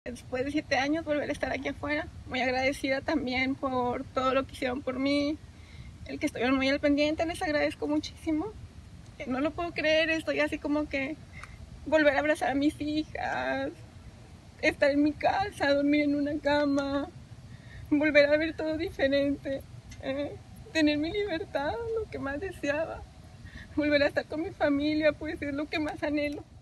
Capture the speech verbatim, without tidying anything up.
después de siete años volver a estar aquí afuera. Muy agradecida también por todo lo que hicieron por mí, el que estuvieron muy al pendiente, les agradezco muchísimo. No lo puedo creer, estoy así como que volver a abrazar a mis hijas, estar en mi casa, dormir en una cama, volver a ver todo diferente, eh, tener mi libertad, lo que más deseaba, volver a estar con mi familia, pues es lo que más anhelo.